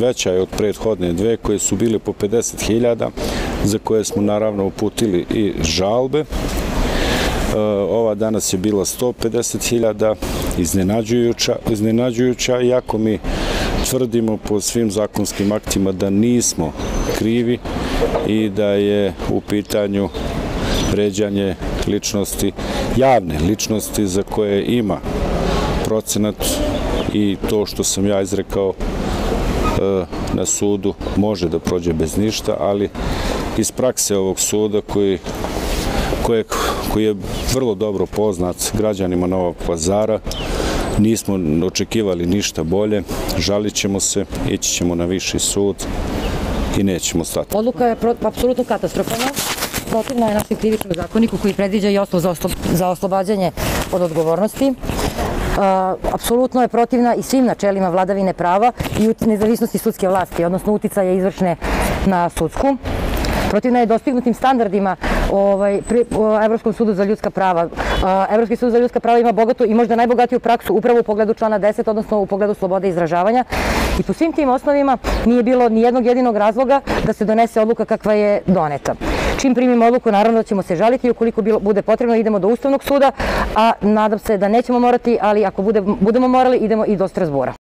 veća je od prethodne dve koje su bile po 50.000, za koje smo naravno uputili i žalbe. Ova danas je bila 150.000, iznenađujuća, iako mi tvrdimo po svim zakonskim aktima da nismo krivi i da je u pitanju vređanje ličnosti, javne ličnosti za koje ima procenat i to što sam ja izrekao na sudu može da prođe bez ništa, ali iz prakse ovog suda koji je vrlo dobro poznat građanima Novog Pazara, nismo očekivali ništa bolje, žalit ćemo se, ići ćemo na viši sud i nećemo stati. Odluka je apsolutno katastrofalna, protivna je našem krivičnom zakoniku koji predviđa i osnov za oslobađanje od odgovornosti. Apsolutno je protivna i svim načelima vladavine prava i nezavisnosti sudske vlasti, odnosno uticaja izvršne na sudsku. Protivna je dostignutim standardima Evropskom sudu za ljudska prava. Evropski sud za ljudska prava ima bogatu i možda najbogatiju praksu upravo u pogledu člana 10, odnosno u pogledu slobode izražavanja. I po svim tim osnovima nije bilo ni jednog jedinog razloga da se donese odluka kakva je doneta. Čim primimo odluku, naravno da ćemo se žaliti i ukoliko bude potrebno idemo do Ustavnog suda, a nadam se da nećemo morati, ali ako budemo morali idemo i do Strazbura.